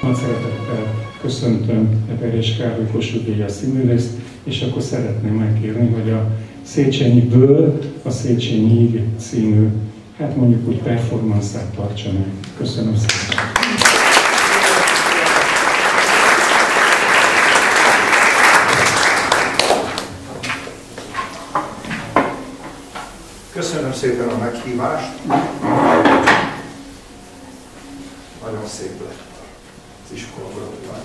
Nagy szeretettel köszöntöm Eperjes Károly Kossuth Díjas színművészt, és akkor szeretném megkérni, hogy a Széchenyiből a Széchenyig című, hát mondjuk úgy performance-át tartsa meg. Köszönöm szépen! Köszönöm szépen a meghívást. Nagyon szép lett az iskolaban.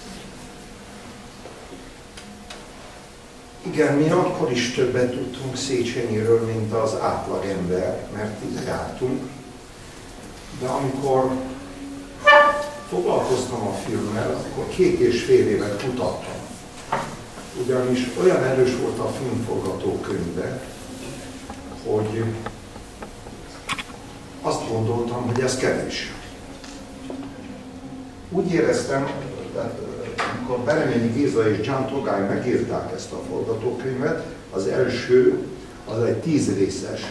Igen, mi akkor is többet tudtunk Széchenyiről, mint az átlagember, mert itt jártunk. De amikor foglalkoztam a filmmel, akkor 2,5 évet kutattam. Ugyanis olyan erős volt a filmforgatókönyve, hogy azt gondoltam, hogy ez kevés. Úgy éreztem, amikor Bereményi Géza és Gian Togály megírták ezt a forgatókönyvet, az első, az egy 10 részes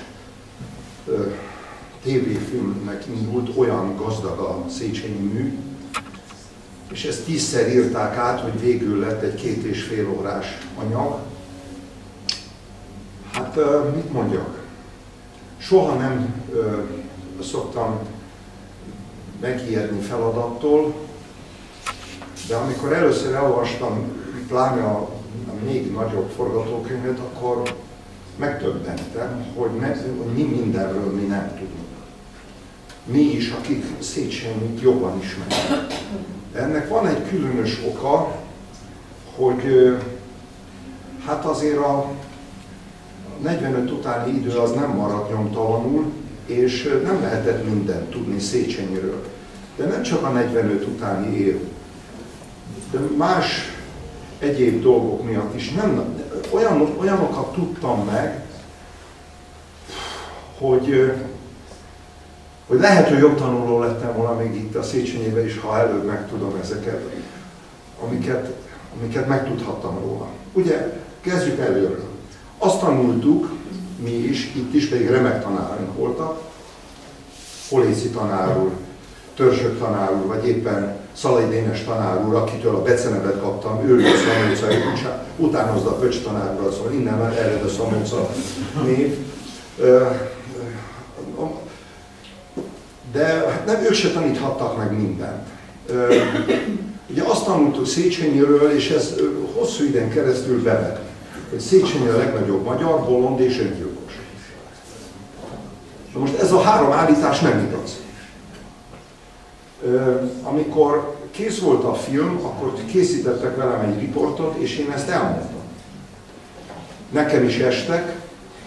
tévéfilmnek indult, olyan gazdag a Széchenyi mű, és ezt 10-szer írták át, hogy végül lett egy 2,5 órás anyag. Hát mit mondjak? Soha nem szoktam megijedni feladattól, de amikor először elolvastam pláne a még nagyobb forgatókönyvet, akkor megdöbbentem, hogy mi mindenről mi nem tudunk. Mi is, akik Széchenyit jobban ismerjük. De ennek van egy különös oka, hogy hát azért a 45 utáni idő az nem maradt nyomtalanul, és nem lehetett mindent tudni Széchenyiről. De nem csak a 45 utáni év, de más egyéb dolgok miatt is olyanokat tudtam meg, hogy lehet, hogy jobb tanuló lettem volna még itt a Széchenyében is, ha előbb megtudom ezeket, amiket megtudhattam róla. Ugye, kezdjük előről. Azt tanultuk, mi is, itt is, pedig remek tanárunk voltak, Poléci tanár úr, Törzsök tanár úr, vagy éppen Szalai Dénes tanár úr, akitől a becenevet kaptam, ő a Szamóca, utánozza a Pöcs tanárról, szóval innen már ered a Szamóca név. De hát nem, ők se taníthattak meg mindent. Ugye azt tanultuk Széchenyiről, és ez hosszú időn keresztül bevett, hogy Széchenyi a legnagyobb magyar, bolond és öngyilkos. Na most ez a három állítás nem igaz. Amikor kész volt a film, akkor készítettek velem egy riportot, és én ezt elmondtam. Nekem is estek,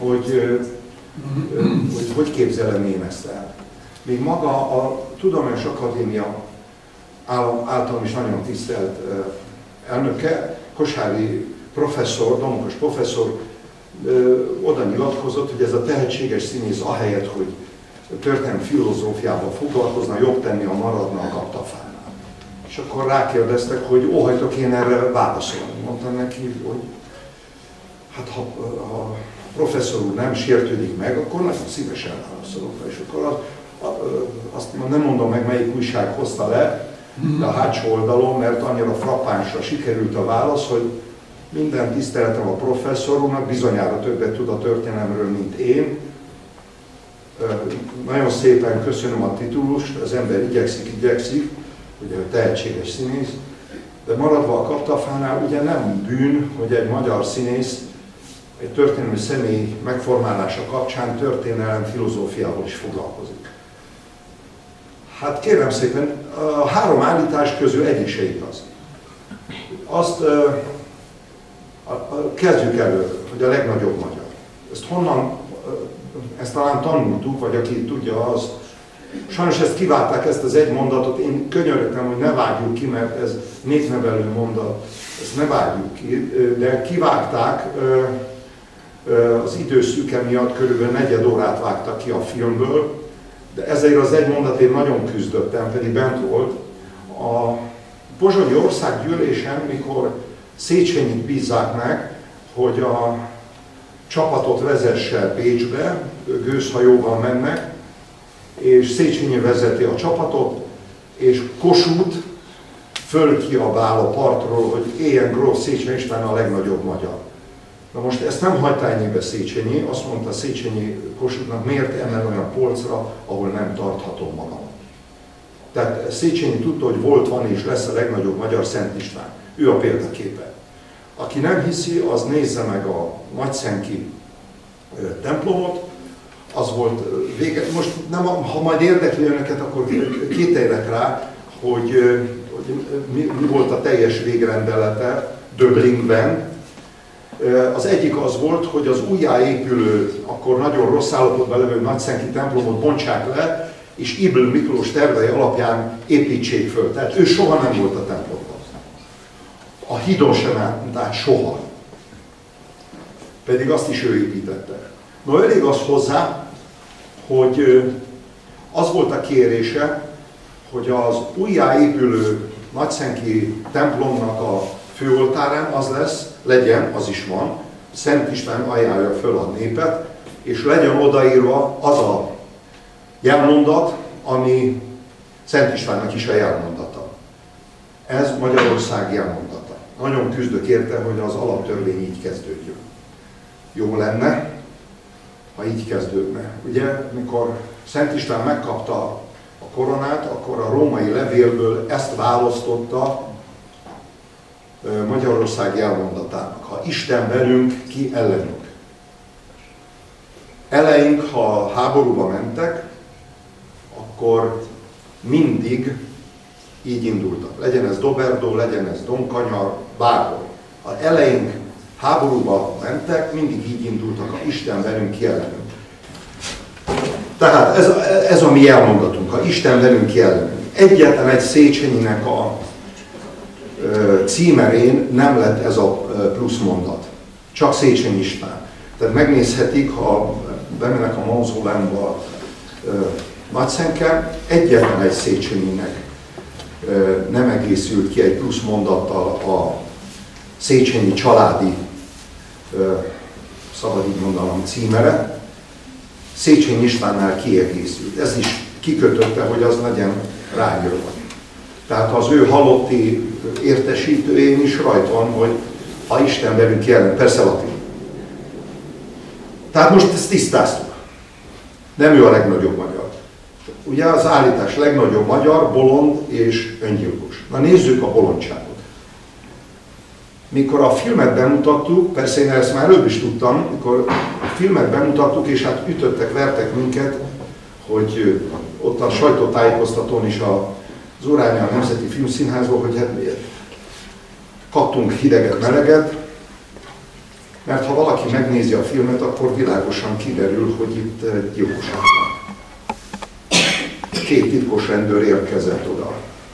hogy képzelem én ezt el. Még maga a Tudományos Akadémia általam is nagyon tisztelt elnöke, Kosháry professzor, Domokos professzor oda nyilatkozott, hogy ez a tehetséges színész ahelyett, hogy történelmi filozófiával foglalkozna, jobb tenni, a maradna a kaptafánál. És akkor rákérdeztek, hogy óhajtok én erre válaszolni. Mondtam neki, hogy hát ha a professzor úr nem sértődik meg, akkor nagyon szívesen válaszolok rá. És akkor azt nem mondom meg, melyik újság hozta le, de a hátsó oldalon, mert annyira frappánsra sikerült a válasz, hogy minden tiszteletem a professzor úrnak, bizonyára többet tud a történelemről, mint én. Nagyon szépen köszönöm a titulust, az ember igyekszik, ugye tehetséges színész, de maradva a kaptafánál, ugye nem bűn, hogy egy magyar színész egy történelmi személy megformálása kapcsán történelem filozófiával is foglalkozik. Hát kérem szépen, a három állítás közül egyik se igaz. Azt kezdjük elő, hogy a legnagyobb magyar. Ezt honnan, ezt talán tanultuk, vagy aki tudja, az. Sajnos ezt kivágták, ezt az egy mondatot, én könyörögtem, hogy ne vágjuk ki, mert ez népnevelő mondat, ezt ne vágjuk ki, de kivágták, az időszűke miatt körülbelül 4 órát vágtak ki a filmből, de ezért az egy mondatért nagyon küzdöttem, pedig bent volt. A pozsonyi országgyűlésen, mikor Széchenyit bízzák meg, hogy a csapatot vezesse Bécsbe, gőzhajóval mennek, és Széchenyi vezeti a csapatot, és Kossuth fölkiabál a partról, hogy éljen Gróf Széchenyi István a legnagyobb magyar. Na most ezt nem hagyta ennyibe Széchenyi, azt mondta Széchenyi Kossuthnak, miért emel olyan polcra, ahol nem tarthatom magamat. Tehát Széchenyi tudta, hogy volt, van és lesz a legnagyobb magyar Szent István. Ő a példaképe. Aki nem hiszi, az nézze meg a Nagyszenki templomot, az volt vége. Most nem, ha majd érdekli önöket, akkor kételjek rá, hogy mi volt a teljes végrendelete Döblingben. Az egyik az volt, hogy az újjáépülő, akkor nagyon rossz állapotban levő Nagyszenki templomot bontsák le, és Ybl Miklós tervei alapján építsék föl. Tehát ő soha nem volt a templomban. A hídon sem ment át soha. Pedig azt is ő építette. No, elég az hozzá, hogy az volt a kérése, hogy az újjáépülő Nagyszenki templomnak a főoltárán az lesz, legyen, az is van, Szent István ajánlja föl a népet, és legyen odaírva az a jelmondat, ami Szent Istvánnak is a jelmondata. Ez Magyarország jelmondata. Nagyon küzdök érte, hogy az alaptörvény így kezdődjön. Jó lenne, ha így kezdődne. Ugye, mikor Szent István megkapta a koronát, akkor a római levélből ezt választotta Magyarország jelmondatának. Ha Isten velünk, ki ellenünk. Eleink, ha háborúba mentek, akkor mindig így indultak. Legyen ez Doberdó, legyen ez Donkanyar, bárhol. Ha eleink háborúba mentek, mindig így indultak, ha Isten velünk, ki ellenünk. Tehát ez a mi elmondatunk, ha Isten velünk, ki ellenünk. Egyetlen egy Széchenyinek a címerén nem lett ez a plusz mondat. Csak Széchenyi István. Tehát megnézhetik, ha bemennek a mauzóleumba Nagyszenken, egyetlen egy Széchenyinek nem egészült ki egy plusz mondattal a Széchenyi családi, szabad így mondanom, címere. Széchenyi Istvánnál kiegészült. Ez is kikötötte, hogy az legyen ráírva. Tehát az ő halotti értesítőjén is rajta van, hogy ha Isten velünk jelen, persze latin. Tehát most ezt tisztáztuk. Nem ő a legnagyobb magyar. Ugye az állítás legnagyobb magyar, bolond és öngyilkos. Na nézzük a bolondságot. Mikor a filmet bemutattuk, persze én ezt már előbb is tudtam, mikor a filmet bemutattuk, és hát ütöttek, vertek minket, hogy ott a sajtótájékoztatón is az Urányi Nemzeti Filmszínházból, hogy hát miért kaptunk hideget, meleget, mert ha valaki megnézi a filmet, akkor világosan kiderül, hogy itt gyilkosság van. 2 titkos rendőr érkezett oda.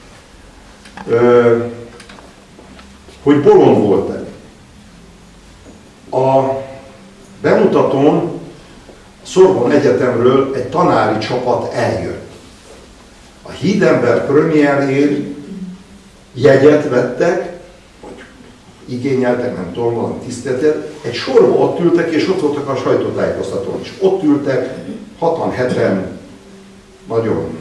Hogy bolond volt-e? A bemutatón Sorbonne Egyetemről egy tanári csapat eljött. A Hídember premierjén jegyet vettek, vagy igényeltek, nem tudom, valami tiszteletet, egy sorba ott ültek, és ott voltak a sajtótájékoztatón is. Ott ültek, 6-7 nagyon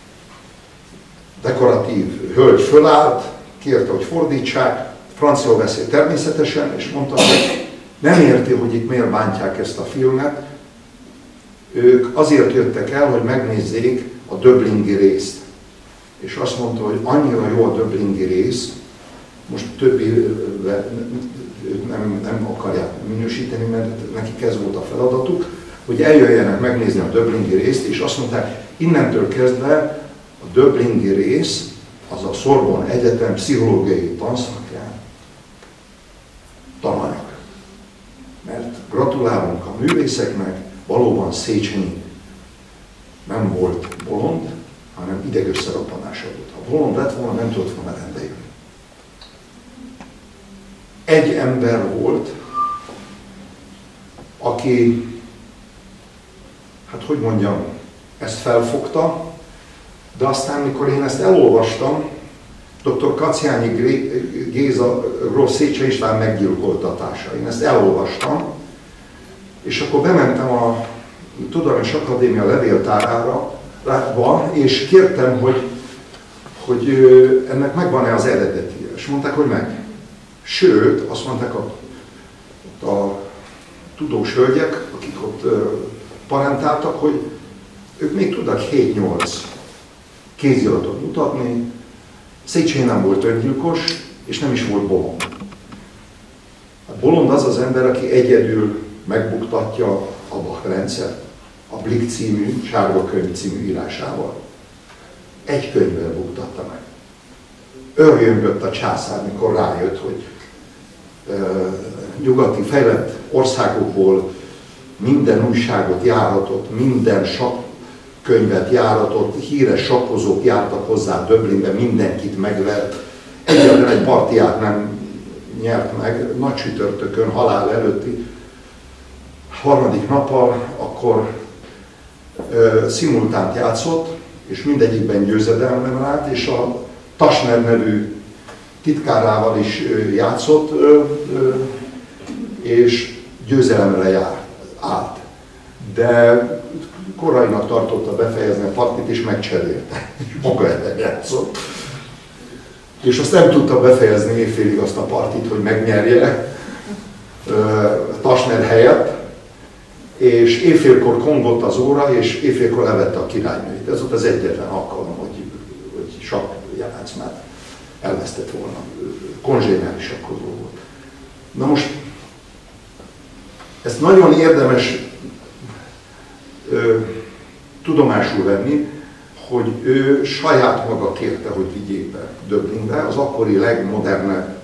dekoratív hölgy fölállt, kérte, hogy fordítsák, franciául beszélt természetesen, és mondta, hogy nem érti, hogy itt miért bántják ezt a filmet. Ők azért jöttek el, hogy megnézzék a döblingi részt. És azt mondta, hogy annyira jó a döblingi rész, most többi nem akarják minősíteni, mert nekik ez volt a feladatuk, hogy eljöjjenek megnézni a döblingi részt, és azt mondták, innentől kezdve a döblingi rész az a Sorbonne Egyetem pszichológiai tanszakján tananyag. Mert gratulálunk a művészeknek, valóban Széchenyi nem volt bolond, hanem idegösszeroppanása volt. Ha bolond lett volna, nem tudott volna rendbe jönni. Egy ember volt, aki, hát hogy mondjam, ezt felfogta, de aztán, mikor én ezt elolvastam, dr. Kaciányi Géza Gróf Széchenyi István meggyilkoltatása. Én ezt elolvastam, és akkor bementem a Tudományos Akadémia levéltárára, és kértem, hogy ennek megvan-e az eredeti. És mondták, hogy meg. Sőt, azt mondták a tudós hölgyek, akik ott parentáltak, hogy ők még tudnak 7-8 kéziratot mutatni. Széchenyi nem volt öngyilkos, és nem is volt bolond. A bolond az az ember, aki egyedül megbuktatja a Bach rendszert, a Blick című, Sárga könyv című írásával. Egy könyvvel buktatta meg. Örjöngött a császár, mikor rájött, hogy nyugati fejlett országokból minden újságot járatott, minden könyvet járatott, híres sakkozók jártak hozzá Döblinbe, mindenkit megvert. Egyetlen egy partiát nem nyert meg, nagy csütörtökön, halál előtti harmadik nappal, akkor szimultánt játszott, és mindegyikben győzedelemre állt, és a Tasner nevű titkárával is játszott, és győzelemre állt. De korainak tartotta befejezni a partit, és megcserélte, és maga ellen játszott. És azt nem tudta befejezni évfélig azt a partit, hogy megnyerje Tasner helyett, és évfélkor kongott az óra, és évfélkor levette a királynőit. Ez volt az egyetlen alkalom, hogy sakkjátszmát elvesztett volna. Konzséniális sakkozó volt. Na most, ezt nagyon érdemes tudomásul venni, hogy ő saját maga kérte, hogy vigyék be Döblinbe, az akkori legmodernebb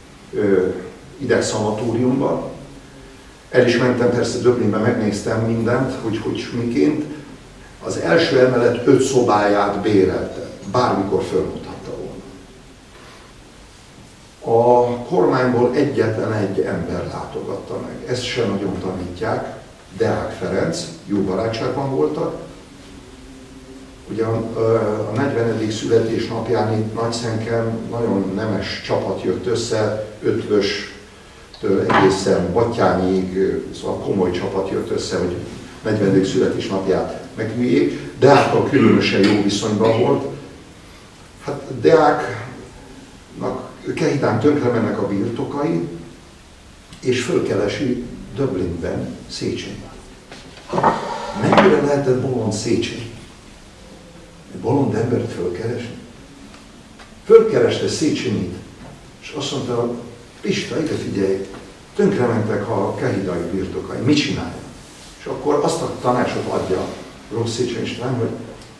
idegszanatóriumban. El is mentem persze Döblinbe, megnéztem mindent, hogy miként. Az első emelet 5 szobáját bérelte, bármikor fölmutatta volna. A kormányból egyetlen egy ember látogatta meg, ezt sem nagyon tanítják. Deák Ferenc, jó barátságban voltak. Ugye a 40. születésnapján itt Nagyszenken nagyon nemes csapat jött össze, Ötvöstől egészen Batthyányig, szóval komoly csapat jött össze, hogy 40. születésnapját megüljék. Deákkal különösen jó viszonyban volt. Hát Deáknak Kehitán tönkre mennek a birtokai, és fölkeresi Döblinben Széchenyi. Mennyire lehetett bolond Széchenyi? Egy bolond embert fölkeresni? Fölkereste Széchenyit, és azt mondta, Pista, ide figyelj, tönkrementek a kehidai birtokai, mit csinálja? És akkor azt a tanácsot adja Rossz Széchenyi István, hogy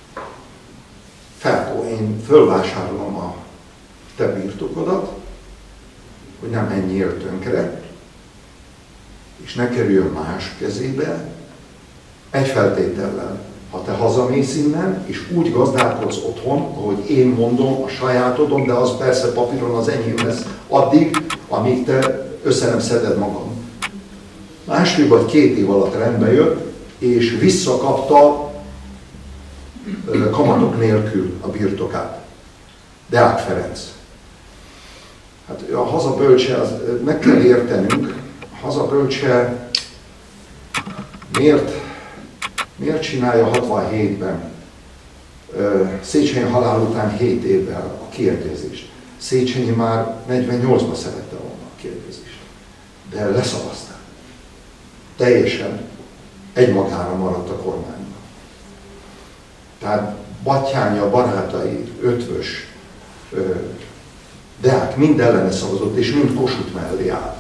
Ferkó, én fölvásárolom a te birtokodat, hogy nem menjél tönkre, és ne kerüljön más kezébe, egy feltétellel, ha te hazamész innen, és úgy gazdálkodsz otthon, ahogy én mondom, a sajátodon, de az persze papíron az enyém lesz addig, amíg te össze nem szeded magam. 1,5 vagy 2 év alatt rendbe jött, és visszakapta kamatok nélkül a birtokát. Deák Ferenc. Hát a hazabölcse, meg kell értenünk, a hazabölcse miért csinálja 67-ben, Széchenyi halál után 7 évvel a kiegyezést. Széchenyi már 48-ban szerette volna a kiegyezést, de leszavazták. Teljesen egymagára maradt a kormányban. Tehát Batthyánya, barátai, Ötvös, Deák mind ellene szavazott, és mind Kossuth mellé állt.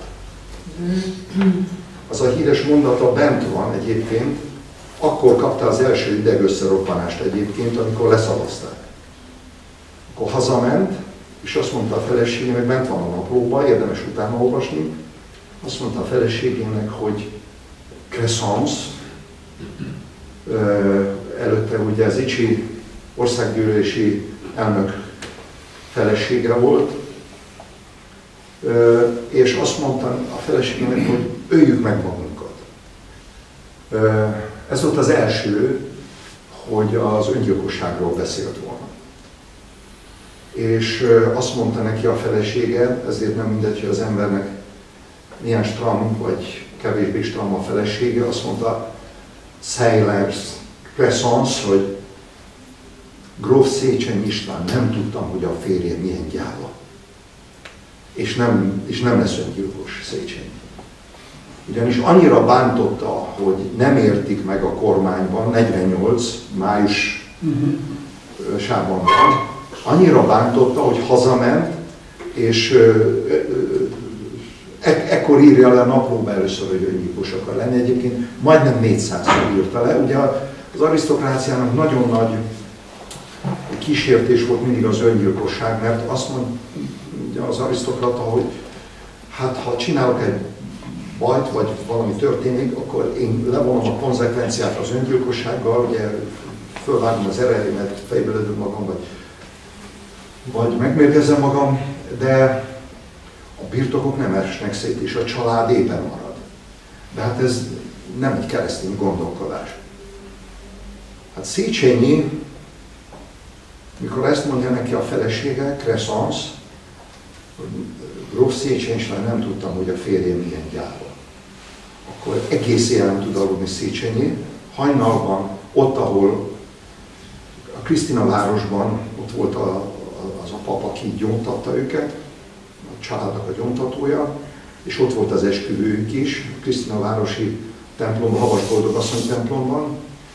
Az a híres mondata bent van egyébként, akkor kapta az első idegösszeroppanást egyébként, amikor leszavazták. Akkor hazament, és azt mondta a feleségének, bent van a naplóban, érdemes utána olvasni, azt mondta a feleségének, hogy Crescence, előtte ugye az Icsi országgyűlési elnök feleségre volt, és azt mondta a feleségének, hogy öljük meg magunkat. Ez volt az első, hogy az öngyilkosságról beszélt volna. És azt mondta neki a felesége, ezért nem mindegy, hogy az embernek milyen stram, vagy kevésbé stram a felesége, azt mondta Sailors Crescence, hogy Gróf Széchenyi István, nem tudtam, hogy a férjem milyen gyáva. És nem lesz öngyilkos Széchenyi. Ugyanis annyira bántotta, hogy nem értik meg a kormányban, 48 májusában van, annyira bántotta, hogy hazament, és ekkor írja le naplóba először, hogy öngyilkos akar lenni. Egyébként majdnem 400-szor írta le. Ugye az arisztokráciának nagyon nagy kísértés volt mindig az öngyilkosság, mert azt mondja az arisztokrata, hogy hát ha csinálok egy bajt, vagy valami történik, akkor én levonom a konzekvenciát az öngyilkossággal, ugye fölvágom az eredemet, fejbe lövöm magam, vagy megmérgezem magam, de a birtokok nem esnek szét, és a család éppen marad. De hát ez nem egy keresztény gondolkodás. Hát Széchenyi, mikor ezt mondja neki a felesége, Crescence, hogy Gróf Széchenyi István, nem tudtam, hogy a férjem milyen gyáva. Akkor egész éjjel nem tud aludni Széchenyi. Hajnalban, ott, ahol a Krisztina városban, ott volt az a pap, aki gyóntatta őket, a családnak a gyóntatója, és ott volt az esküvőjük is, a Krisztina városi templomban, Havas Boldogasszony templomban.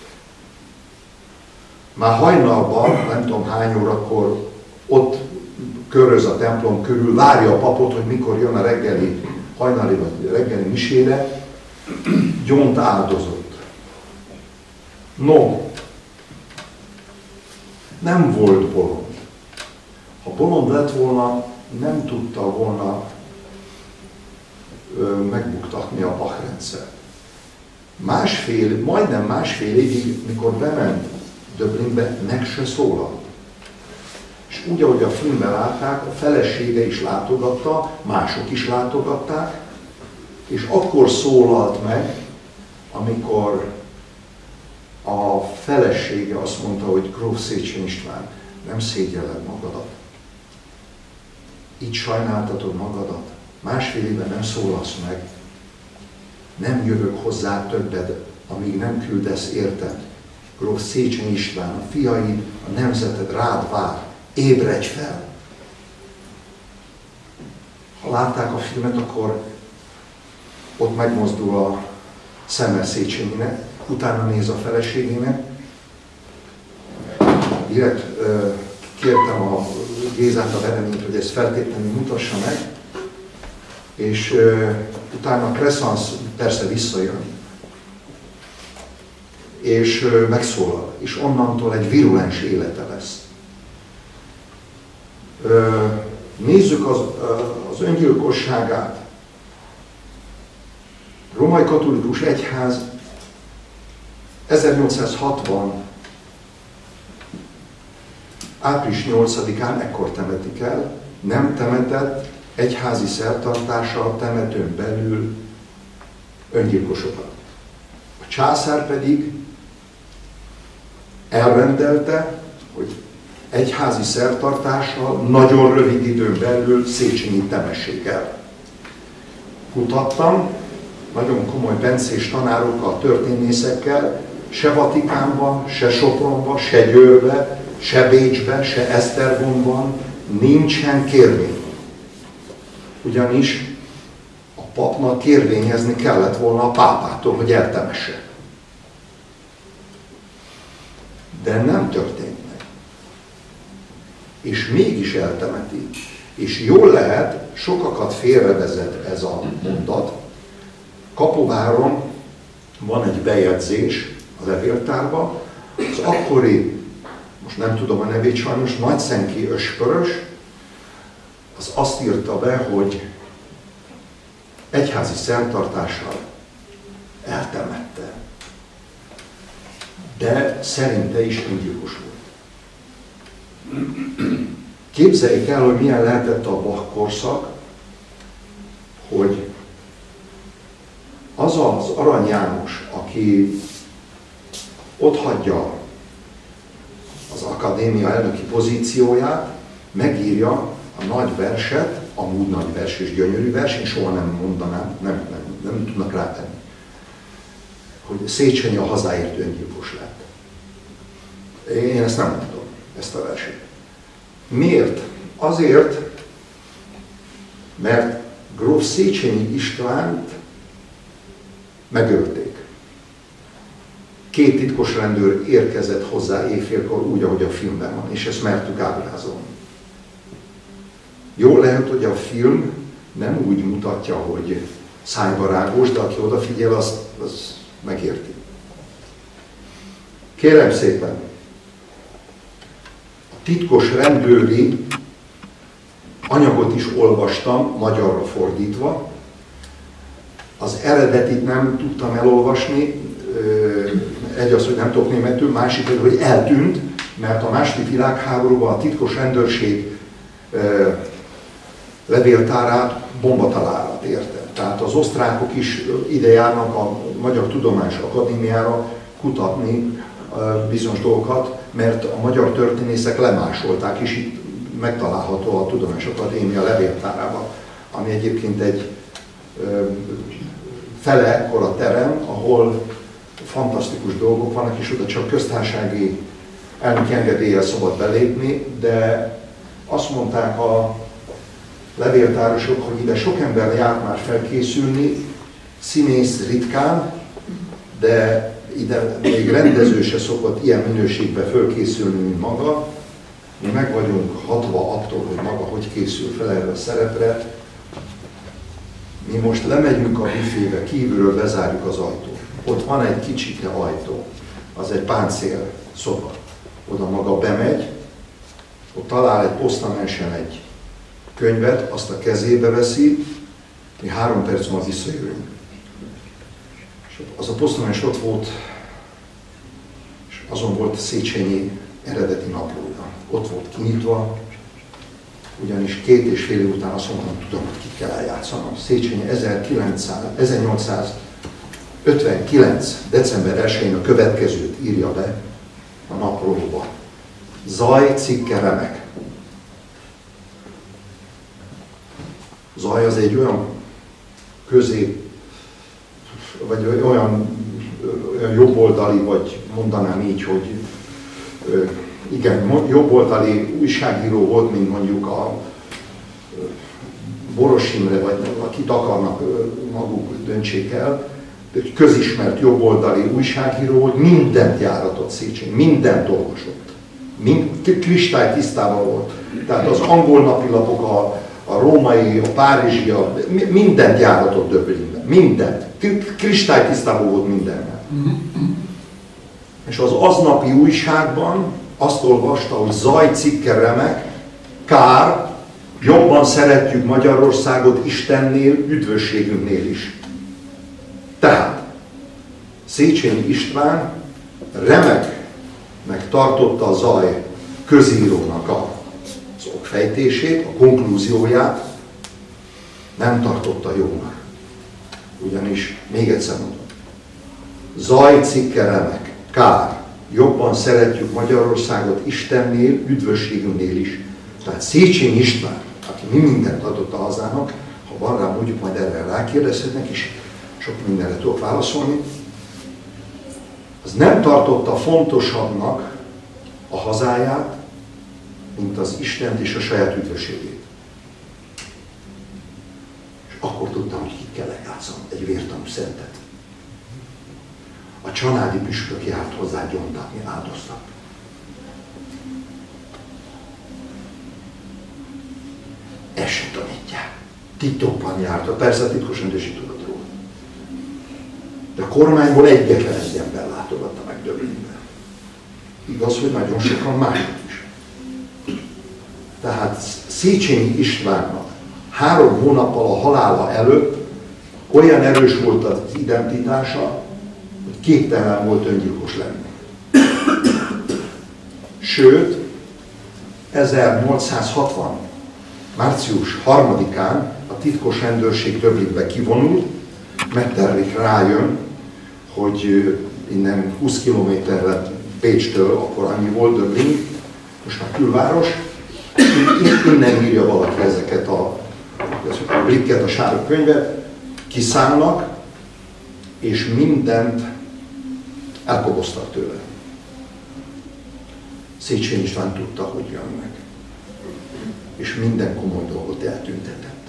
Már hajnalban, nem tudom hány órakor, ott köröz a templom körül, várja a papot, hogy mikor jön a reggeli, hajnali vagy reggeli misére, gyónt áldozott. No, nem volt bolond. Ha bolond lett volna, nem tudta volna megbuktatni a Bach rendszert. Majdnem másfél évig, mikor bement Döblinbe, meg se szólalt. És úgy, ahogy a filmben látták, a felesége is látogatta, mások is látogatták, és akkor szólalt meg, amikor a felesége azt mondta, hogy Gróf Széchenyi István, nem szégyelled magadat. Így sajnáltatod magadat. Másfél éve nem szólalsz meg. Nem jövök hozzá többet, amíg nem küldesz érted. Gróf Széchenyi István, a fiaid, a nemzeted rád vár. Ébredj fel! Ha látták a filmet, akkor ott megmozdul a szeme Széchenyinek, utána néz a feleségének. Direkt kértem a Gézát, a vereményt, hogy ezt feltétlenül mutassa meg, és utána Crescence persze visszajön, és megszólal, és onnantól egy virulens élete lesz. Nézzük az öngyilkosságát. Római katolikus egyház 1860. április 8-án ekkor temetik el, nem temetett egyházi szertartással temetőn belül öngyilkosokat. A császár pedig elrendelte, hogy egyházi szertartással nagyon rövid időn belül Széchenyi temessék el. Kutattam, nagyon komoly bencés tanárokkal, történészekkel, se Vatikánban, se Sopronban, se Győrben, se Bécsben, se Esztergomban nincsen kérvény. Ugyanis a papnak kérvényezni kellett volna a pápától, hogy eltemesse. De nem történt meg. És mégis eltemeti. És jól lehet, sokakat félrevezet ez a mondat. Kapováron van egy bejegyzés a levéltárban, az akkori, most nem tudom a nevét sajnos, Nagyszenki Öspörös, az azt írta be, hogy egyházi szertartással eltemette. De szerinte is öngyilkos volt. Képzeljék el, hogy milyen lehetett a Bach korszak, hogy az az Arany János, aki otthagyja az akadémia elnöki pozícióját, megírja a nagy verset, amúgy nagy vers és gyönyörű vers, én soha nem mondanám, nem tudnak rátenni, hogy Széchenyi a hazáért öngyilkos lett. Én ezt nem mondom. ezt a versét. Miért? Azért, mert gróf Széchenyi Istvánt megölték. 2 titkos rendőr érkezett hozzá éjfélkor úgy, ahogy a filmben van, és ezt mertük ábrázolni. Jól lehet, hogy a film nem úgy mutatja, hogy szájbarágos, de aki odafigyel, az megérti. Kérem szépen, a titkos rendőri anyagot is olvastam, magyarra fordítva. Az eredetit nem tudtam elolvasni, egy az, hogy nem tudok németül, másik, hogy eltűnt, mert a második világháborúban a titkos rendőrség levéltárát bombatalálat érte. Tehát az osztrákok is ide járnak a Magyar Tudományos Akadémiára kutatni bizonyos dolgokat, mert a magyar történészek lemásolták, és itt megtalálható a Tudományos Akadémia levéltárában, ami egyébként egy fele ekkora terem, ahol fantasztikus dolgok vannak, és oda csak köztársasági elnöki engedéllyel szabad belépni, de azt mondták a levéltárosok, hogy ide sok ember járt már felkészülni, színész ritkán, de ide még rendező se szokott ilyen minőségben fölkészülni, mint maga. Mi meg vagyunk hatva attól, hogy maga hogy készül fel erre a szerepre. Mi most lemegyünk a büfébe, kívülről bezárjuk az ajtót. Ott van egy kicsike ajtó, az egy páncél szoba. Oda maga bemegy, ott talál egy posztamensen egy könyvet, azt a kezébe veszi, mi 3 perc múlva visszajövünk. És az a posztamens ott volt, és azon volt Széchenyi eredeti naplója. Ott volt kinyitva, ugyanis 2,5 év után azt mondtam, tudom, hogy kit kell eljátszanom. Széchenyi 1859. december 1-én a következőt írja be a naplóba. Zaj, cikke, remek. Zaj az egy olyan vagy olyan jobboldali, vagy mondanám így, hogy igen, jobboldali újságíró volt, mint mondjuk a Boros Imre, vagy akit akarnak maguk döntsék el, de egy közismert jobboldali újságíró volt, mindent járatott Széchenyi, mindent olvasott. Kristálytisztában volt. Tehát az angol napilapok, a római, a párizsi, mindent járatott Döblinben. Mindent. Kristálytisztában volt mindennel. És az aznapi újságban azt olvasta, hogy zaj, cikke, remek, kár, jobban szeretjük Magyarországot Istennél, üdvösségünknél is. Tehát Széchenyi István remeknek tartotta a Zaj közírónak az okfejtését, a konklúzióját, nem tartotta jónak. Ugyanis, még egyszer mondom, Zaj, cikke, remek, kár, jobban szeretjük Magyarországot Istennél, üdvösségünknél is. Tehát Széchenyi István, aki mi mindent adott a hazának, ha van rá, mondjuk majd erre rákérdezhetnek is, sok mindenre tudok válaszolni, az nem tartotta fontosabbnak a hazáját, mint az Istent és a saját üdvösségét. És akkor tudtam, hogy kit kell eljátszani, egy vértanú szentet. A csanádi püspök járt hozzá gyontatni, áldoztak. Ezt se tanítják. Titokban jártak, persze a titkos rendőrség tudott róla. De a kormányból egyetlen egy ember látogatta meg Döblinben. Igaz, hogy nagyon sokan mások is. Tehát Széchenyi Istvánnak 3 hónappal a halála előtt olyan erős volt az identitása, hogy képtelen volt öngyilkos lenni. Sőt, 1860. március 3-án a titkos rendőrség Döblinbe kivonul, Metternich rájön, hogy innen 20 kilométerre Pécstől, akkor annyi volt Döblin, most már külváros, innen írja valaki ezeket a blikket, a sárga könyvet, kiszállnak, és mindent elkoboztak tőle. Széchenyi István tudta, hogy jönnek. És minden komoly dolgot eltüntetett.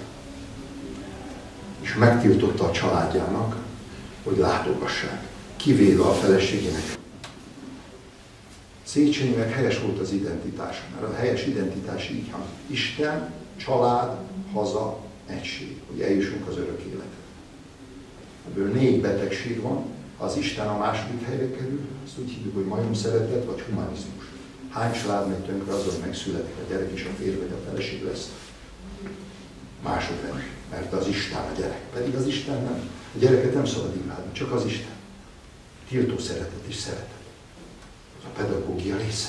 És megtiltotta a családjának, hogy látogassák, kivéve a feleségének. Széchenyinek helyes volt az identitása, mert a helyes identitás így hang. Isten, család, haza, egység, hogy eljussunk az örök életre. Ebből 4 betegség van. Ha az Isten a második helyre kerül, azt úgy hívjuk, hogy majomszeretet vagy humanizmus. Hány család megy tönkre, azon megszületik a gyerek, és a férj vagy a feleség lesz másodrendű, mert az Isten a gyerek. Pedig az Isten nem. A gyereket nem szabad imádni, csak az Isten. Tiltó szeretet és szeretet. Az a pedagógia része.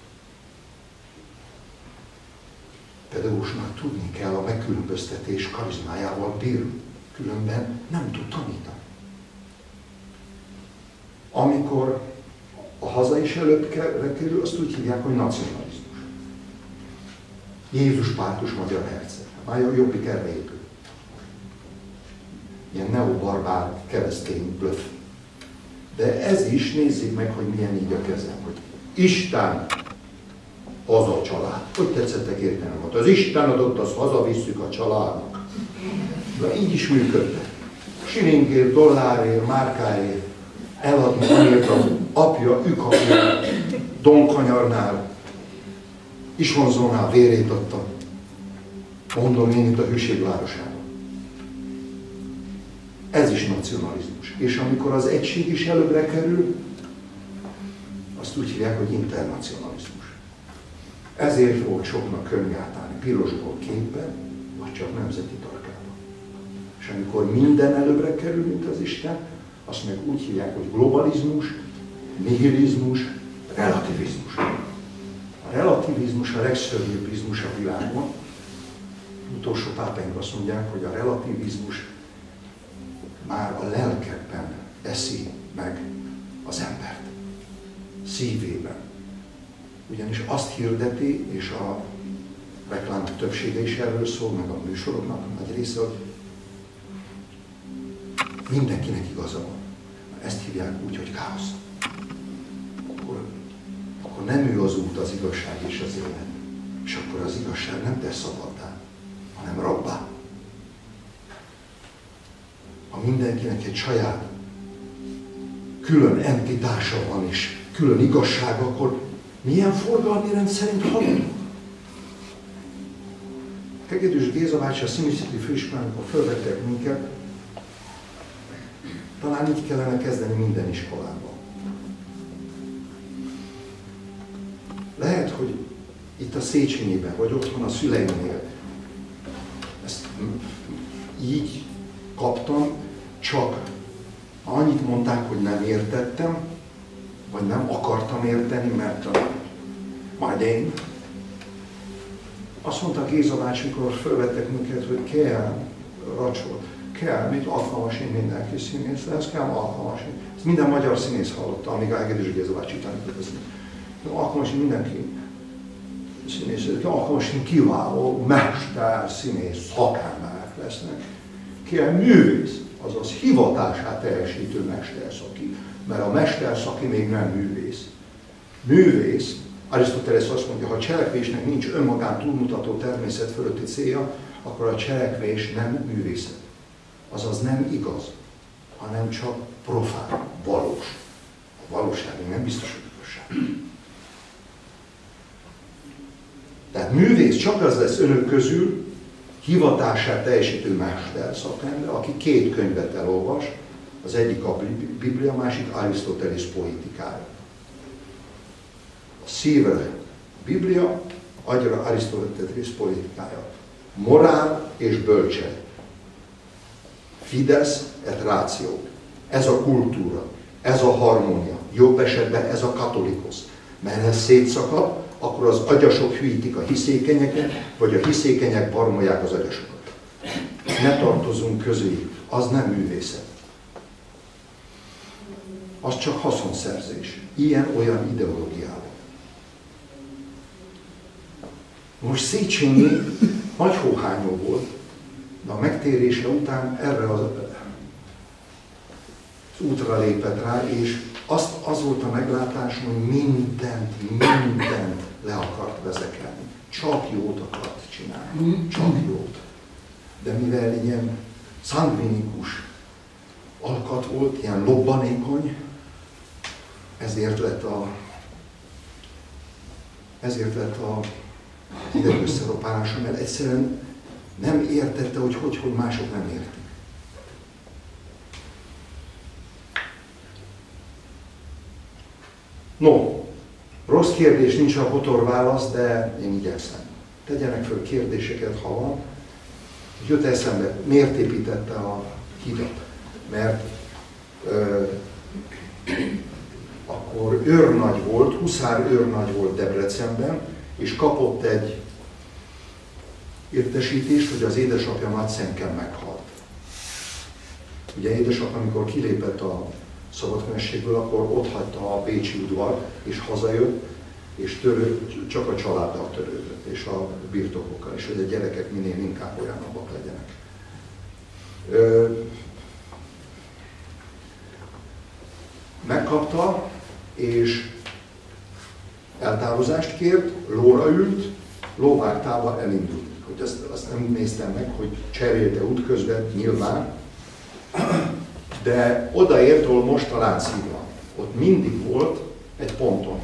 A pedagógusnak tudni kell a megkülönböztetés karizmájával bírni, különben nem tud tanítani. Amikor a haza is előbbre kerül, azt úgy hívják, hogy nacionalizmus. Jézus pártus magyar herceg. Már a Jobbik erre épül. Ilyen neobarbár keresztény blöff. De ez is, nézzék meg, hogy milyen így a kezem, hogy Isten, haza család. Hogy tetszettek értenem volt? Az Isten adott, azt hazavisszük a családnak. De így is működtek. Silingért, dollárért, márkáért eladni, amiért az apja, ükapja, Donkanyarnál, Isonzónál vérét adta. Mondom én itt a hűség városában. Ez is nacionalizmus. És amikor az egység is előbbre kerül, azt úgy hívják, hogy internacionalizmus. Ezért volt soknak könnyű átállni pirosból képen, vagy csak nemzeti tarkában. És amikor minden előbbre kerül, mint az Isten, azt meg úgy hívják, hogy globalizmus, nihilizmus, relativizmus. A relativizmus a legszörnyűbb izmus a világon. Utolsó pápaink azt mondják, hogy a relativizmus már a lelkekben eszi meg az embert. Szívében. Ugyanis azt hirdeti, és a reklám többsége is erről szól, meg a műsoroknak a nagy része, hogy mindenkinek igaza van. Ezt hívják úgy, hogy káosz. Akkor nem ő az út, az igazság és az élet. És akkor az igazság nem tesz szabaddá, hanem rabbá. Ha mindenkinek egy saját külön entitása van és külön igazsága, akkor milyen forgalmi rend szerint haladunk? Hegedűs Géza bácsi a Színművészeti Főiskolánkon fölvettek minket, talán így kellene kezdeni minden iskolában. Lehet, hogy itt a Széchenyiben, vagy otthon a szüleimnél ezt így kaptam, csak annyit mondták, hogy nem értettem, vagy nem akartam érteni, mert majd én. Azt mondta Géza bácsi, amikor fölvettek minket, hogy kell, racsol, kell, mit alkalmas én mindenki színész lesz, kell alkalmas én. Ezt minden magyar színész hallotta, amíg a Hegedűs Géza bácsi tanított. Alkalmas én mindenki színész, alkalmas én kiváló mester színész szakemberek lesznek. Kell művész, azaz hivatását teljesítő mesterszaki, mert a mesterszaki még nem művész. Művész, Arisztotelész azt mondja, ha a cselekvésnek nincs önmagán túlmutató természet fölötti célja, akkor a cselekvés nem művészet. Azaz nem igaz, hanem csak profán, valós. A valóság még nem biztos, hogy igazság. Tehát művész csak az lesz önök közül, hivatását teljesítő mester szakember, aki 2 könyvet elolvas, az egyik a Biblia, a másik Arisztotelész poétikája. A szívre Biblia, agyra Arisztotelész poétikája. Morál és bölcselet. Fides et ratio. Ez a kultúra, ez a harmónia. Jobb esetben ez a katolikosz. Mert ez szétszakad, akkor az agyasok hűítik a hiszékenyeket, vagy a hiszékenyek barmolják az agyasokat. Ne tartozzunk közéjük, az nem művészet. Az csak haszonszerzés. Ilyen-olyan ideológiával. Most Széchenyi nagy hóhányó volt, de a megtérése után erre az útra lépett rá, és az volt a meglátásom, hogy mindent vezekelni. Csak jót akart csinálni. Csak jót. De mivel ilyen szangvinikus alkat volt, ilyen lobbanékony, ezért lett a hideg összeropálása, mert egyszerűen nem értette, hogy mások nem értik. No, rossz kérdés, nincs a botorválasz, de én igyekszem. Tegyenek föl kérdéseket, ha van. Jött eszembe, miért építette a hidat? Mert akkor őrnagy volt, huszár őrnagy volt Debrecenben, és kapott egy értesítést, hogy az édesapja Madszenken meghalt. Ugye édesapja, amikor kilépett a szabadkenességből, akkor ott hagyta a bécsi udvar, és hazajött, és csak a családdal törődött, és a birtokokkal, és hogy a gyerekek minél inkább olyanabbak legyenek. Megkapta, és eltávozást kért, lóra ült, lóvártával elindult. Hogy azt nem néztem meg, hogy cserélte útközben, nyilván, de odaért, ahol most a Lánchíd van. Ott mindig volt egy pontonhíd.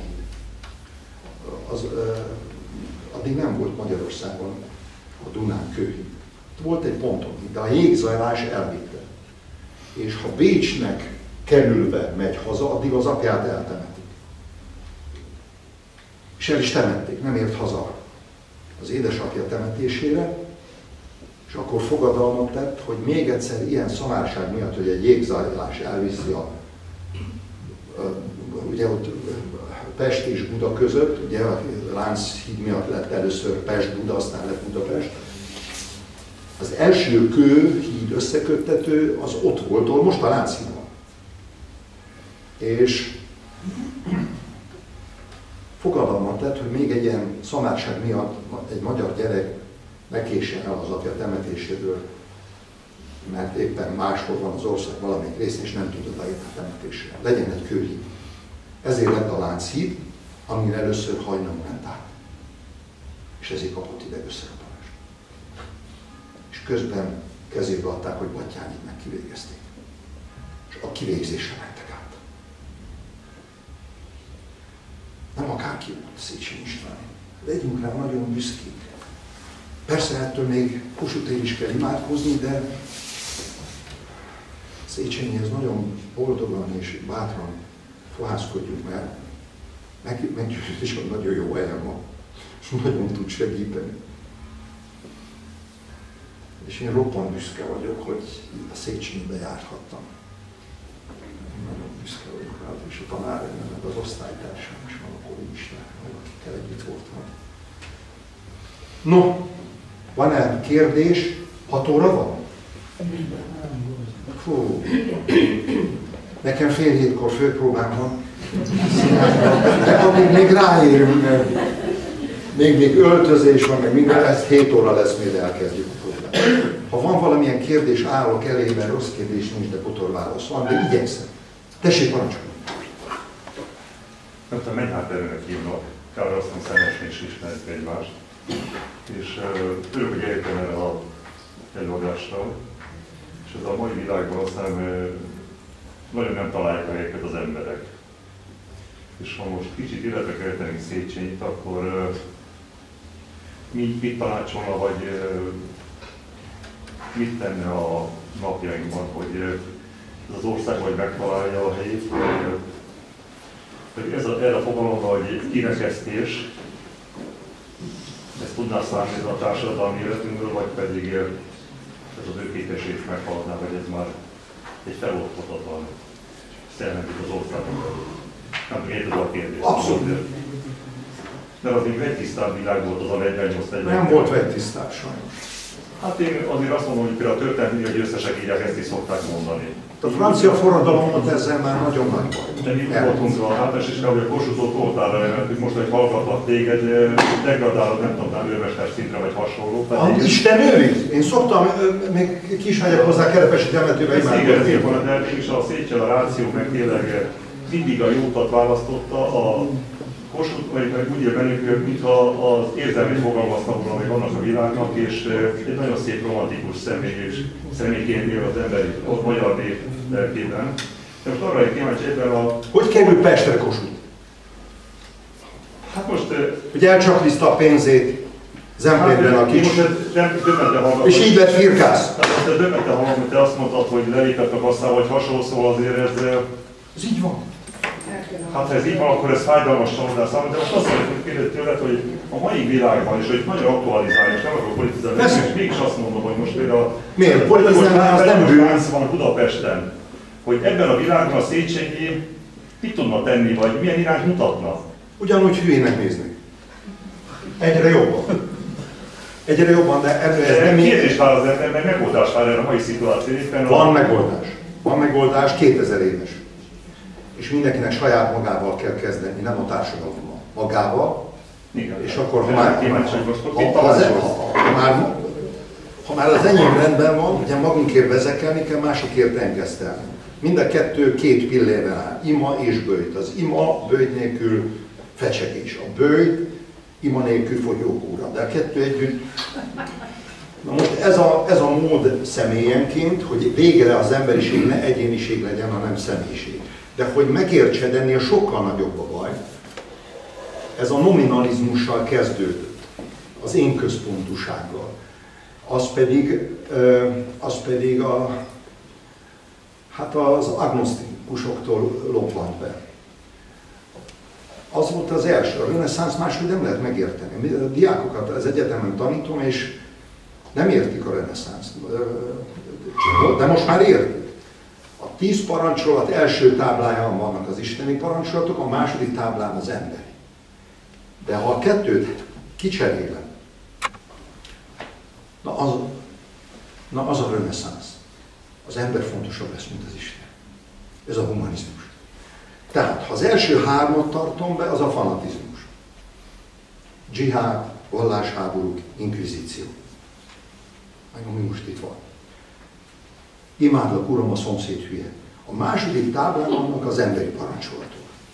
Addig nem volt Magyarországon a Dunán kőhíd. Volt egy pontonhíd, de a jégzajlás elvitte. És ha Bécsnek kerülve megy haza, addig az apját eltemetik. És el is temették, nem ért haza az édesapja temetésére, és akkor fogadalmat tett, hogy még egyszer ilyen szamárság miatt, hogy egy jégzajlás elviszi ugye ott Pest és Buda között, ugye a Lánchíd miatt lett először Pest-Buda, aztán lett Budapest. Az első kőhíd összeköttető az ott volt, ahol most a Lánchíd van. És fogadalmat tett, hogy még egy ilyen szamárság miatt egy magyar gyerek ne késsen el az apja temetéséről, mert éppen máshol van az ország valamelyik részén, és nem tud odaérni a temetésre. Legyen egy kőhíd. Ezért lett a Lánchíd, amin először hajnal ment át. És ezért kapott hideg összerapadást. És közben kezébe adták, hogy Battyányit meg kivégezték. És a kivégzésre mentek át. Nem akárki volt Széchenyi István. Legyünk rá nagyon büszkék. Persze ettől még Kossuthért is kell imádkozni, de Széchenyihez nagyon boldogan és bátran fohászkodjunk, mert meggyőződésem nagyon jó helyen van, és nagyon tud segíteni. És én roppant büszke vagyok, hogy a Széchenyibe járhattam. Nagyon büszke vagyok rá, és a tanáraim, meg az osztálytársam is van, akkor is, meg akikkel együtt voltam. No, van-e kérdés? 6 óra van? Fú. Nekem fél 7-kor főpróbám van. De addig még ráérünk, mert még öltözés van, meg minden, ez 7 óra lesz, mire elkezdjük a próbát. Ha van valamilyen kérdés, állok elében, rossz kérdés nincs, de botorválasz van, de igyekszem. Tessék, parancsolj! Nem tudom, Mennyhárt hívnak, kár azt mondom, szemesen is ismerik egymást. És örülök, hogy eljöttem erre az előadásra. És ez a mai világban aztán nagyon nem találják a helyeket az emberek. És ha most kicsit életre kerítenénk Széchenyit, akkor mit tanácsolna, vagy mit tenne a napjainkban, hogy ez az ország vagy megtalálja a helyét, hogy erre a fogalomra, hogy kirekesztés, ezt tudná számítani a társadalmi életünkből, vagy pedig ez az ő képességét meghaladná, vagy ez már egy feloldhatatlan szerentik az országban. Nem érted a kérdést. Abszolút. Mert az még vegytisztább világ volt az a 48-40. Nem volt vegytisztább sajnos. Hát én azért azt mondom, hogy például a történelmi győztesek így ezt is szokták mondani. A francia forradalomot ezzel már nagyon nagy baj. De mi voltunk a hátrás iskában, hogy a Kossuthot voltál remeltük, most, hogy hallgatlak téged, degradálod, nem tudom, őrmester szintre vagy hasonló. Isten őriz! Én szoktam, még ki is megyek hozzá Kerepesi temetőbe imádkozni. Ez igen, de mégis a Széchenyi a ráció meg tényleg mindig a jótat választotta, Kossuth úgy él bennük, mintha az érzelmét fogalmazta volna meg annak a világnak, és egy nagyon szép romantikus személyként él az emberi, a magyar nép lelkében. De most arra egy kíváncsi ebben a... Hogy kerül Pestre Kossuth? Hát most... Hogy elcsapliszta a pénzét Zemplénben a kicsi. És így lett firkász. Hát döbbenten hallom, hogy te azt mondtad, hogy lelépett a kasszával, vagy hasonló, szóval azért ez így van. Hát ha ez így van, akkor ez fájdalmas csalódás számomra, de most azt szeretném kérdezni tőled, hogy a mai világban, és hogy nagyon aktualizálja, és nem akarok politizálni, és mégis azt mondom, hogy most például... Miért? Politizálni az nem bűn. Van Budapesten, hogy ebben a világban a Széchenyi mit tudna tenni, vagy milyen irányt mutatna? Ugyanúgy hülyének néznek. Egyre jobban. Egyre jobban, de ez nem... Kérdés vár az ember, meg megoldás vár erre a mai szituáció. Van megoldás. Van megoldás, 2000 éves. És mindenkinek saját magával kell kezdeni, nem a társadalommal. Magával. Igen. És akkor, ha már az enyém rendben van, ugye magunkért vezekelni kell, másokért engesztelni. Mind a kettő két pillérben áll. Ima és böjt. Az ima böjt nélkül fecsegés. A böjt ima nélkül fogyókúra. De a kettő együtt... Na most ez a mód személyenként, hogy végre az emberiség ne egyéniség legyen, hanem személyiség. De hogy megértsed, ennél sokkal nagyobb a baj. Ez a nominalizmussal kezdődött, az én központúsággal. Az pedig az agnosztikusoktól lobbant be. Az volt az első. A reneszánsz máshogy nem lehet megérteni. A diákokat az egyetemen tanítom, és nem értik a reneszánst. De most már értik. A 10 parancsolat első tábláján vannak az isteni parancsolatok, a második táblán az emberi. De ha a kettőt kicserélem, na az a reneszánsz. Az ember fontosabb lesz, mint az Isten. Ez a humanizmus. Tehát, ha az első 3-at tartom be, az a fanatizmus. Dzsihád, vallásháborúk, inkvizíció. Meg ami most itt van. Imádlak, Uram, a szomszéd hülye. A második táblán vannak az emberi parancsolatok.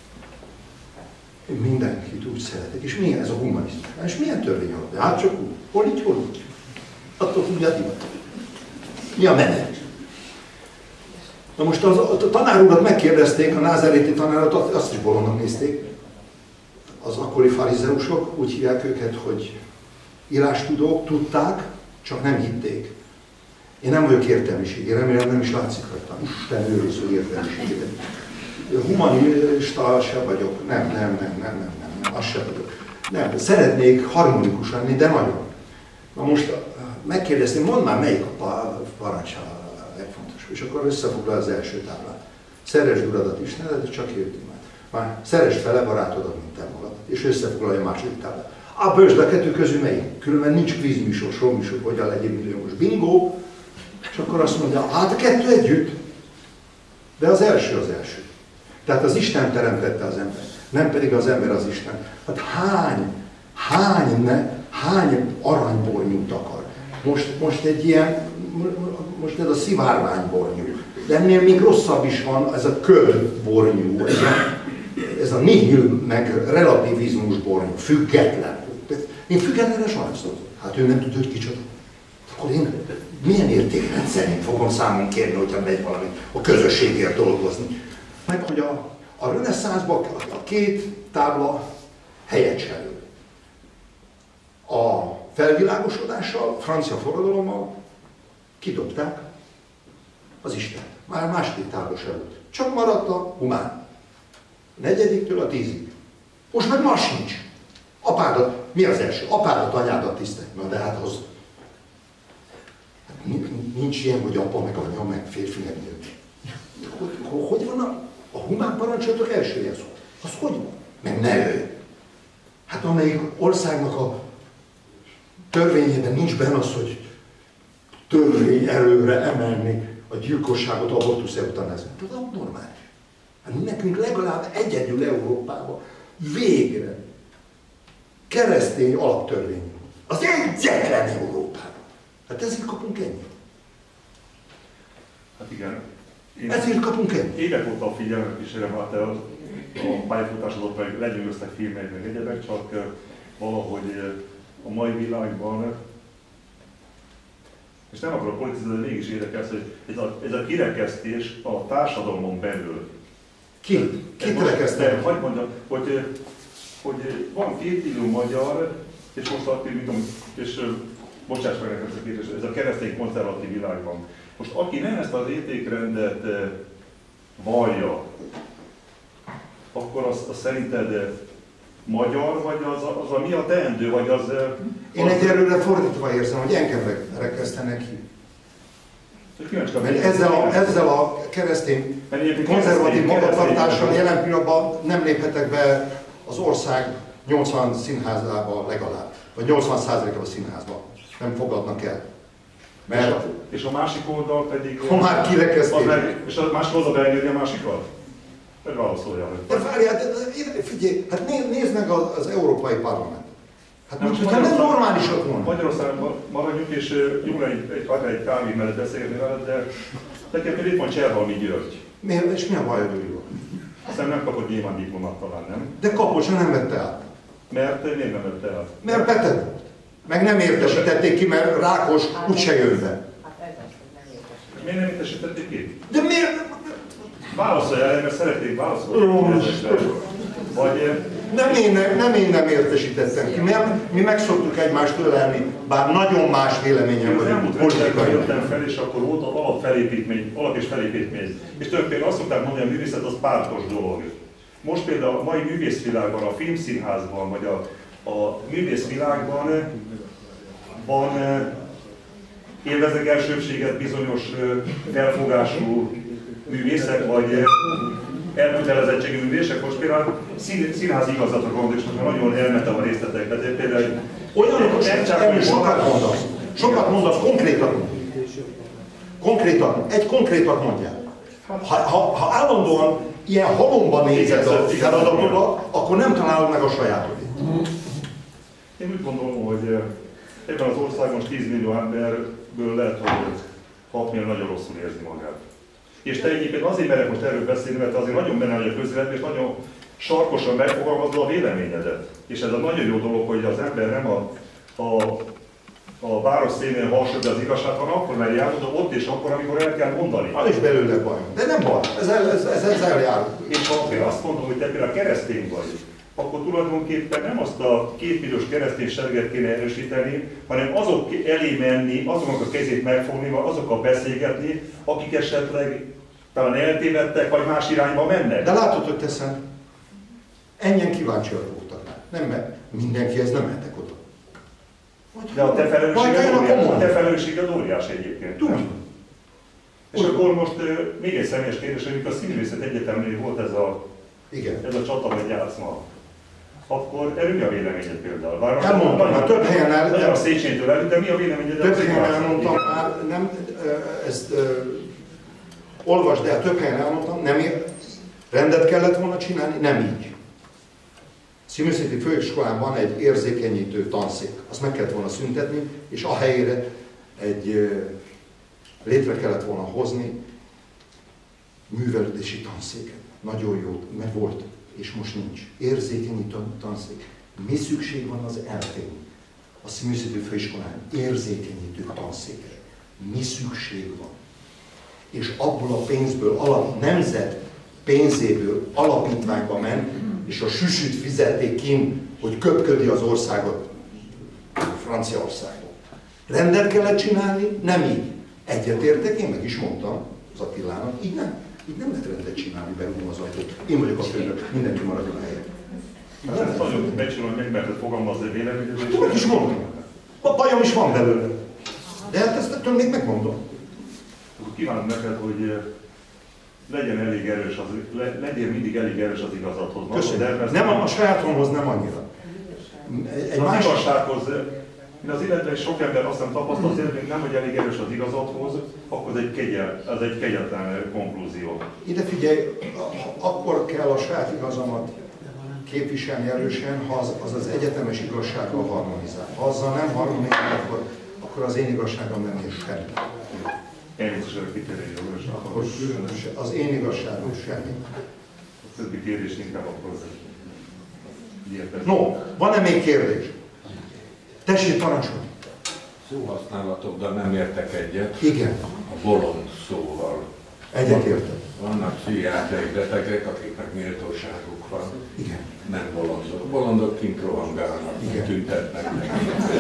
Én mindenkit úgy szeretek. És milyen ez a humanizmus? És milyen törvény alapja? Hát csak úgy. Hol így, hol így. Attól függően a divat. Mi a menet? Na most a tanár urat megkérdezték, a názáréti tanárat, azt is bolondnak nézték. Az akkori farizeusok, úgy hívják őket, hogy írástudók, tudták, csak nem hitték. Én nem vagyok értelmiség, én remélem nem is látszik rajtam. Isten őriző értelmiségében. Humanista se vagyok, nem, azt se vagyok. Nem, szeretnék harmonikus lenni, de nagyon. Na most megkérdeztem, mondd már melyik a parancs a legfontosabb, és akkor összefoglalja az első táblát. Szeresd Uradat Istenedet, csak érti már. Szeresd fele barátodat, mint te magadat, és összefoglalja a második táblát. Bősd a kettő közül melyik? Különben nincs kvízműsor, showműsor, hogyan legyél milliómos. Bingo! És akkor azt mondja, hát a kettő együtt. De az első az első. Tehát az Isten teremtette az ember, nem pedig az ember az Isten. Hát hány aranybornyút akar? Most egy ilyen, most ez a szivárványbornyú. De ennél még rosszabb is van, ez a ködbornyú, ez a nihil meg relativizmus bornyú, független. Én függetlenre sajnálom. Hát ő nem tudja, hogy kicsoda. Akkor én milyen értékrend szerint fogom számon kérni, hogyha megy valami a közösségért dolgozni. Meg hogy a reneszánszban a két tábla helyet cserül. A felvilágosodással, a francia forradalommal kidobták az Istent. Már második tábla se volt. Csak maradt a humán. 4-től a 10-ig. Most meg más sincs. Apádat, mi az első? Apádat, anyádat tisztelj. Na de hát az... Nincs ilyen, hogy apa, meg anya, meg férfi, meg nő. Hogy van a humán parancsolatok elsője szó? Az hogy van? Meg ne ő. Hát amelyik országnak a törvényében nincs benne az, hogy törvény előre emelni a gyilkosságot, abortusz, eutanázmát. Ez abnormális. Hát nekünk legalább egyedül Európában végre keresztény alaptörvény. Az egyetlen Európában. Hát ezért kapunk ennyit. Hát igen. Ezért kapunk ennyit. Évek óta figyelmet kísérem, hát a pályafutásodat meg legyőztek filmek, meg egyebek, csak valahogy a mai világban, és nem akarok politizálni, de mégis érdekes, hogy ez a kirekesztés a társadalmon belül. Ki kirekesztett? Hogy mondjam, hogy van 2 millió magyar, és most bocsáss meg nekem ezt a kérdést, ez a keresztény konzervatív világban. Most aki nem ezt az értékrendet vallja, akkor az szerinted magyar, vagy az a mi a teendő, vagy az... Én egyelőre fordítva érzem, hogy engem rekesztenek ki. Mert ezzel a keresztény konzervatív magatartással jelen pillanatban nem léphetek be az ország 80 színházába legalább, vagy 80%-ában a színházba. Nem fogadnak el. Mert és a másik oldal pedig... Ha már kirekeszték. És a másik oldal beengedni a másikat? Hogy válaszoljál meg? De várjál, figyelj, hát nézd meg az Európai Parlament. Hát mintha nem normálisat volna. Magyarországon maradjunk, és jó akár egy kávé mellett beszélni veled, de nekem például itt van Cserhalmi György. És mi a baj, hogy ő? Aztán nem kapott nyilván diplomát talán, nem? De kapott, nem vette el. Mert miért nem vette el? Mert beteg volt. Meg nem értesítették ki, mert rákos, úgyse jön be. Miért nem értesítették ki? De miért? Válaszolj el, mert szeretnék válaszolni. Vagy... Nem én nem értesítettem ki, mert mi meg szoktuk egymást ölelni, bár nagyon más véleményem vagyok politikai. Jöttem fel, és akkor volt az alap és felépítmény. És tulajdonképpen azt szokták mondani, hogy a művészet az pártos dolog. Most például a mai művészvilágban, a filmszínházban, vagy a művészvilágban van élvezek elsőbséget bizonyos felfogású művészek, vagy elkötelezettségű művészek. Most például színházi igazatra gondolok, és most nagyon elmentem a részletekbe, de például... Olyanok, sokat mondasz, konkrétan, egy konkrétat mondjál. Ha állandóan ilyen halomban nézed a feladatodat, akkor nem találod meg a sajátodét. Én úgy gondolom, hogy ebben az országban 10 millió emberből lehet, hogy 6 millió nagyon rosszul érzi magát. És te egyébként azért merek most erről beszélni, mert azért nagyon benne vagy a közéletben, és nagyon sarkosan megfogalmazol a véleményedet. És ez a nagyon jó dolog, hogy az ember nem a város színén harsogja az igazságot, hanem akkor meri elmondani, ott és akkor, amikor el kell mondani. Az is belőle baj. De nem baj, ez eljár. És ha én azt mondom, hogy te például keresztény vagy, akkor tulajdonképpen nem azt a 2 milliós kereszténységet kéne erősíteni, hanem azok elé menni, azoknak a kezét megfogni, vagy azokkal beszélgetni, akik esetleg talán eltévedtek, vagy más irányba mennek. De látod, hogy teszem, ennyien kíváncsiak voltak rá. Nem, mert mindenkihez nem mehetek oda. De a te felelősséged óriási egyébként. Tudom. És akkor most még egy személyes kérdés, hogy a Színművészeti Egyetemnél volt ez a csata vagy játszma. Akkor erről mi a véleményed például? Elmondtam, már több helyen nagyon a Széchenyitől előtt, de mi a véleményed? Több helyen elmondtam már, nem, ezt olvasd el, több helyen elmondtam, nem rendet kellett volna csinálni, nem így. Színművészeti Főiskolán van egy érzékenyítő tanszék, azt meg kellett volna szüntetni, és a helyére létre kellett volna hozni művelődési tanszéket. Nagyon jó, mert volt, és most nincs. Érzékenyítő tanszék. Mi szükség van az eltén? A Színművészeti Főiskolán érzékenyítő tanszékre. Mi szükség van? És abból a pénzből, nemzet pénzéből alapítványba ment, és a süsüt fizették ki, hogy köpködi az országot Franciaországban. Rendet kellett csinálni, nem így. Egyetértek, én meg is mondtam az Attilának, így nem lehet rendet csinálni, berúgom az ajtót. Én vagyok a főnök, mindenki maradjon a helyen. Ez nagyon becsülöm, hogy megmerted fogalmazni a véleményedet. Tudom, is mondom. A bajom is van belőle. De hát ezt még megmondom. Kívánom neked, hogy legyen elég erős legyél mindig elég erős az igazathoz. Köszönöm. Nem a sajátomhoz nem annyira. Az igazsághoz, az illetve sok ember azt nem tapasztal, hogy nem, hogy elég erős az igazathoz, akkor ez egy kegyetlen konklúzió. Ide figyelj, akkor kell a saját igazamat képviselni erősen, ha az egyetemes igazsággal harmonizál. Ha azzal nem harmonizál, akkor az én igazságom nem ér semmi. Elnézést kitérő jogos. Az én igazságom semmi. többi kérdés inkább akkor ilyet. No, van-e még kérdés? Tessék, parancsolj! Szóhasználatokban nem értek egyet. Igen. A bolond szóval. Egyetértek. Vannak pszichiátriai betegek, akiknek méltóságuk van. Igen. Nem bolondok. Bolondok kint rohangálnak, Igen. tüntetnek meg.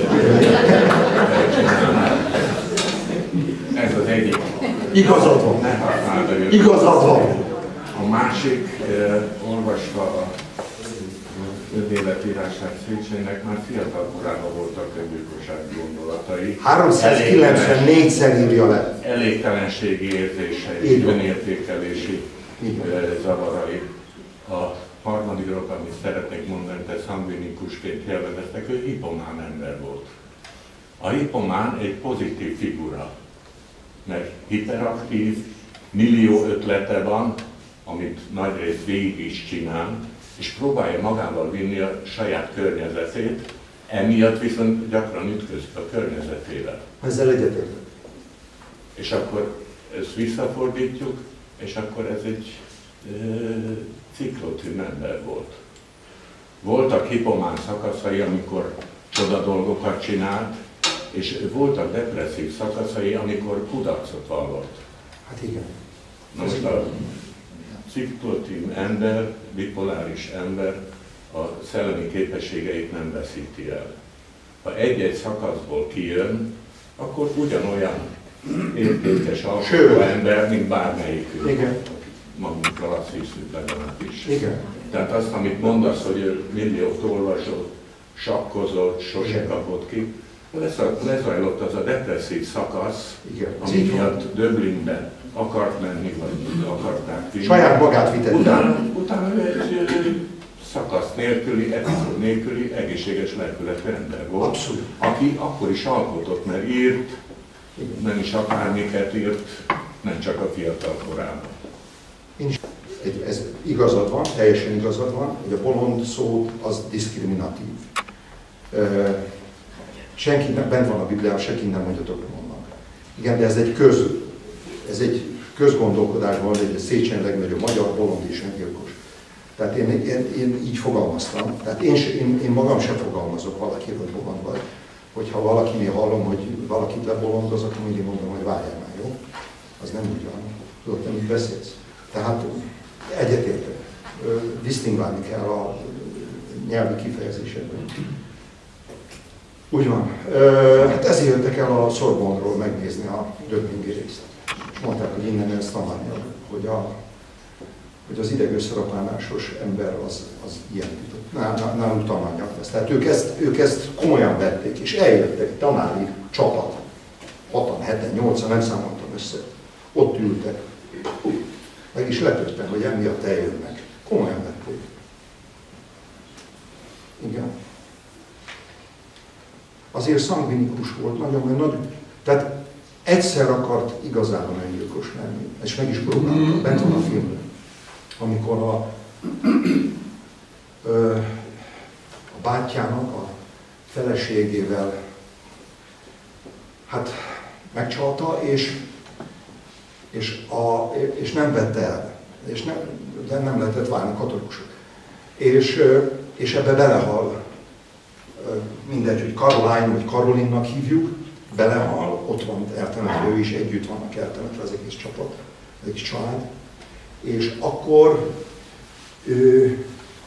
Ez az egyik. Igazad van. Ne használd a Igazad van. A másik, olvasva a önéletírását Széchenynek, már fiatal korában voltak öngyilkosság gondolatai. 394-szer írja le. Elégtelenségi érzése és Így van. önértékelési zavarai. A harmadik dolog, amit szeretnék mondani, te szangvinikusként jellemeztek, ő hipomán ember volt. A hipomán egy pozitív figura, mert hiperaktív, millió ötlete van, amit nagyrészt végig is csinál, és próbálja magával vinni a saját környezetét, emiatt viszont gyakran ütközik a környezetével. Ezzel egyetértek. És akkor ezt visszafordítjuk, és akkor ez egy ciklotűn ember volt. Voltak hipomán szakaszai, amikor csoda dolgokat csinált, és voltak depresszív szakaszai, amikor kudarcot vallott. Hát igen. Na most a ciklotűn ember, bipoláris ember a szellemi képességeit nem veszíti el. Ha egy-egy szakaszból kijön, akkor ugyanolyan értékes alkotó ember, mint bármelyikünk. Igen. Magunkra azt hiszünk legalábbis. Igen. Tehát azt, amit mondasz, hogy ő milliót olvasott, sakkozott, sose kapott ki, lezajlott az a depresszív szakasz, Igen. ami miatt Dublinbe akart menni, vagy akarták vinni. Saját magát vitette. Utána ő egy szakasz nélküli, epizód nélküli, egészséges lelkületű ember volt. Abszolút. Aki akkor is alkotott, mert írt, nem is akármiket írt, nem csak a fiatal korában. Ez igazad van, teljesen igazad van, hogy a bolond szó az diszkriminatív. Senki nem, bent van a Bibliában, senki nem mondjatok bolondnak. Igen, de ez egy közgondolkodásban, egy Széchenyi legnagyobb magyar bolond és öngyilkos. Tehát én így fogalmaztam, tehát én magam sem fogalmazok valakiről, hogy bolond vagy. Hogyha valakinél hallom, hogy valakit lebolondoz, akkor mindig mondom, hogy várjál már, jó? Az nem úgy van. Tudod, te mit beszélsz? Tehát egyetértek. Disztingválni kell a nyelvi kifejezésekben. Úgy van. Hát ezért jöttek el a Sorbonne-ról megnézni a döbbingi részt. És mondták, hogy innen ezt tanulni, hogy az idegösszerapánásos ember az ilyen. Náluk tanulják lesz. Tehát ők ezt komolyan vették, és eljöttek tanári csapat. 6-an, 7-en, 8-an, nem számoltam össze. Ott ültek. Meg is lepődtem, hogy emiatt eljönnek. Komolyan vették. Igen. Azért szangvinikus volt, nagyon. Tehát egyszer akart igazán öngyilkos lenni, és meg is próbálta, bent van a filmben. Amikor a bátyjának a feleségével hát megcsalta, és nem vette el, de nem lehetett válni katolikusok. És ebbe belehal, mindegy, hogy Caroline vagy Caroline-nak hívjuk, belehal, ott van eltemetve, ő is együtt vannak eltemetve az egész csapat, az egész család. És akkor ő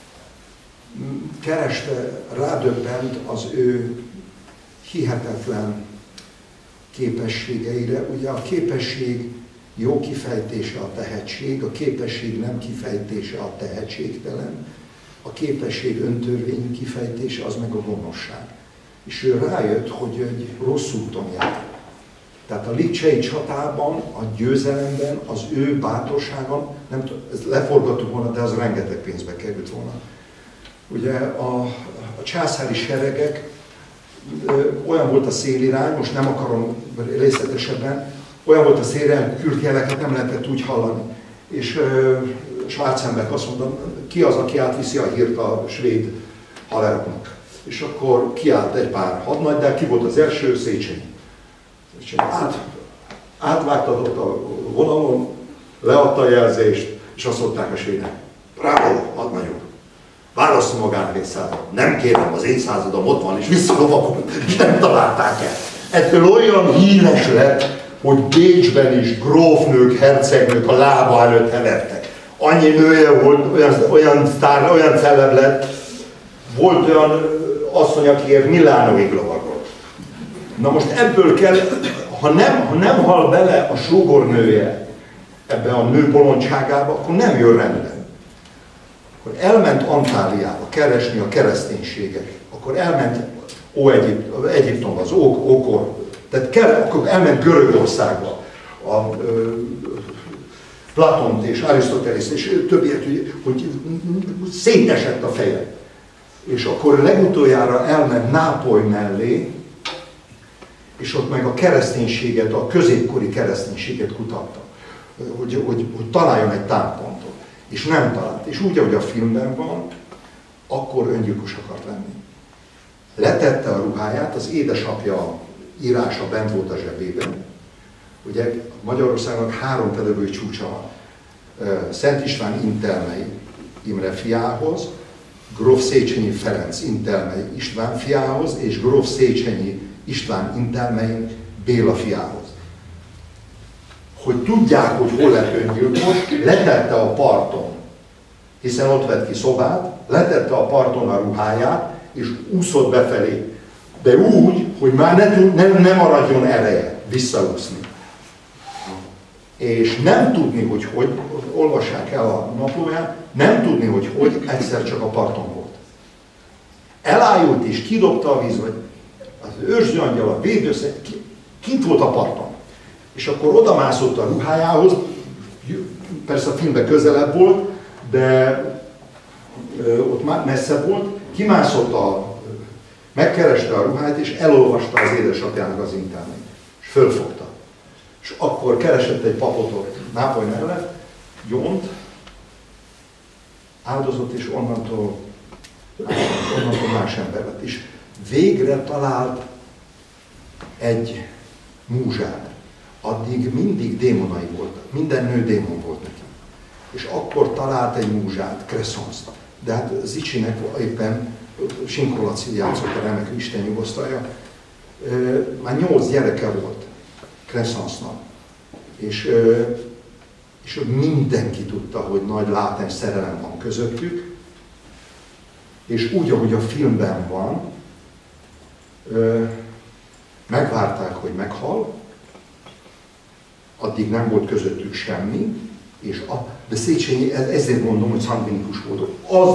kereste, rádöbbent az ő hihetetlen képességeire. Ugye a képesség jó kifejtése a tehetség, a képesség nem kifejtése a tehetségtelen, a képesség öntörvényű kifejtése az meg a gonoszság. És ő rájött, hogy egy rossz úton jár. Tehát a lipcsei csatában, a győzelemben, az ő bátorságon, nem tudom, ezt leforgattuk volna, de az rengeteg pénzbe került volna. Ugye a császári seregek, olyan volt a szélirány, most nem akarom részletesebben, olyan volt a szélirány, kürt jeleket nem lehetett úgy hallani. És Schwarzenberg azt mondta, ki az, aki átviszi a hírt a svéd haveroknak. És akkor kiállt egy pár hadnagy, de ki volt az első? Széchenyi. Átvágtatott a vonalon, leadta a jelzést, és azt mondták a svédek, Bravo, hadnagyúr! Válasszon magának egy századot. Nem kérem, az én századom ott van, és visszalovakom, és nem találták el. Ettől olyan híres lett, hogy Bécsben is grófnők, hercegnők a lába előtt hevertek. Annyi nője volt, olyan celeb lett, volt olyan asszony, akiért Milánóig lovagolt. Na most ebből kell, ha nem hal bele a sógornője ebbe a nő bolondságába, akkor nem jön rendben. Akkor elment Antáliába keresni a kereszténységet, akkor elment Egyiptomba, az ókor, tehát akkor elment Görögországba, Platont és Arisztotelészt és többiet, hogy szétesett a feje. És akkor legutoljára elment Nápoly mellé, és ott meg a kereszténységet, a középkori kereszténységet kutatta, hogy találjon egy támpontot. És nem talált. És úgy, ahogy a filmben van, akkor öngyilkos akart lenni. Letette a ruháját, az édesapja írása bent volt a zsebében. Ugye Magyarországnak 3 pedagógiai csúcsa van. Szent István Intelmei Imre fiához, gróf Széchenyi Ferenc Intelmei István fiához, és gróf Széchenyi István Intelmei Béla fiához. Hogy tudják, hogy hol lett öngyilkos, letette a parton, hiszen ott vett ki szobát, letette a parton a ruháját, és úszott befelé. De úgy, hogy már ne maradjon ereje visszaúszni. És nem tudni, hogy olvassák el a naplóját, nem tudni, hogy egyszer csak a parton volt. Elájult és kidobta a víz, vagy az őrzőangyal, a védőszer, kint volt a parton. És akkor odamászott a ruhájához, persze a filmben közelebb volt, de ott már messze volt, kimászott megkereste a ruháját, és elolvasta az édesapjának az intelmét, és fölfogta. És akkor keresett egy papot ott Nápoly mellett, Jont, áldozott, és onnantól más ember lett. És végre talált egy múzsát. Addig mindig démonai voltak, minden nő démon volt neki. És akkor talált egy múzsát, Kresszonszt. De hát Zicsinek éppen Sinkó Laci játszott a remekül, Isten nyugosztalja. Már 8 gyereke volt Kresszonsznak. És mindenki tudta, hogy nagy látens szerelem van közöttük. És úgy, ahogy a filmben van, megvárták, hogy meghal, addig nem volt közöttük semmi, de Széchenyi, ezért mondom, hogy szangvinikus volt,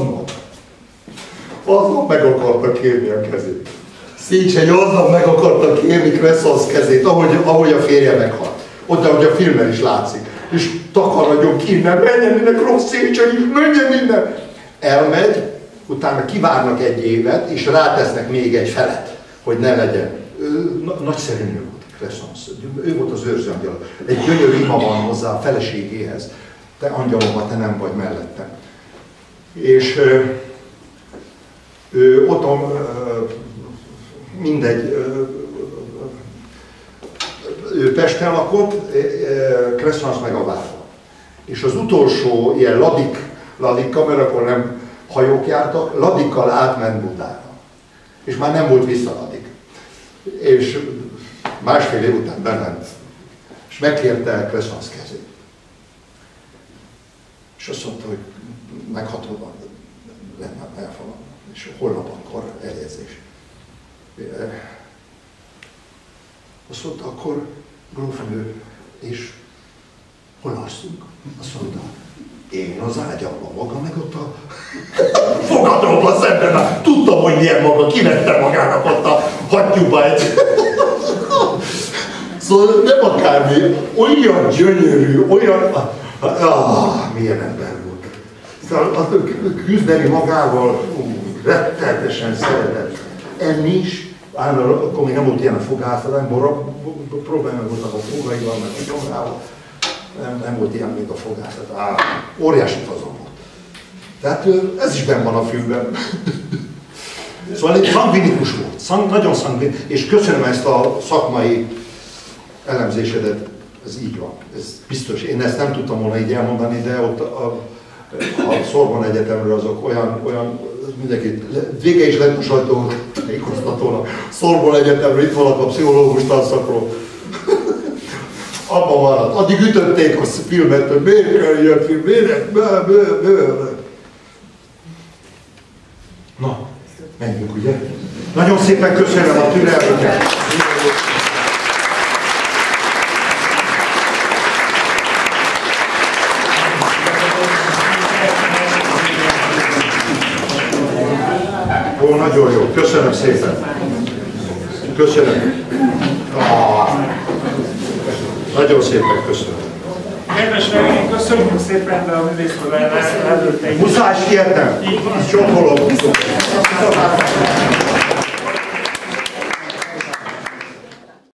aznap meg akarta kérni a kezét. Széchenyi aznap meg akarta kérni Kresszonsz kezét, ahogy a férje meghalt. Ott, ahogy a filmben is látszik. És takarodjon ki innen, menjen innen, rossz Széchenyi, menjen innen! Elmegy, utána kivárnak egy évet, és rátesznek még egy felet, hogy ne legyen. Nagyszerű nő volt Kresszonsz. Ő volt az őrzőangyal. Egy gyönyörű ima van hozzá a feleségéhez. Te angyalomba, te nem vagy mellettem. És otthon mindegy, ő Pesten lakott, Kresszonsz meg a várban. És az utolsó ilyen ladik kamerakor nem hajók jártak, ladikkal átment Budára. És már nem volt vissza ladik. És másfél év után bement, és megkérte Kresszonsz kezét. És azt mondta, hogy meghatódva lenne elfogadva, és holnapakkor eljegyzés. Azt mondta, akkor grófnő, és hol alszunk? Azt mondta, én az ágyamban, maga meg ott a fogadóban szemben, tudtam, hogy milyen maga, kivette magának ott a hattyúba egy. Szóval nem akármi, olyan gyönyörű, olyan, milyen ember volt. Szóval küzdeni magával, rettenetesen szeretett. Enni is, akkor még nem volt ilyen a fogászat, problémák voltak a fogaival, meg a gyomrával. Nem volt ilyen még a fogászat. Óriási fazon volt. Tehát ez is benn van a filmben. Szóval egy szangvinikus volt, nagyon szangvinikus, és köszönöm ezt a szakmai elemzésedet, ez így van. Ez biztos, én ezt nem tudtam volna így elmondani, de ott a Sorbonne Egyetemről, azok olyan mindenki vége is lett a sajtótájékoztatónak. Sorbonne Egyetemről, itt vannak a pszichológus tanszakról. Abba maradt. Addig ütötték a filmet, hogy miért kell ilyen film, miért? Na, menjünk, ugye? Nagyon szépen köszönöm a türelmüket. Ó, nagyon jó. Köszönöm szépen. Köszönöm. Nagyon szépen köszönöm. Kedves vendégek, köszönjük szépen, de a művészkoda előtte. Muszáj kérnem. Csókolom.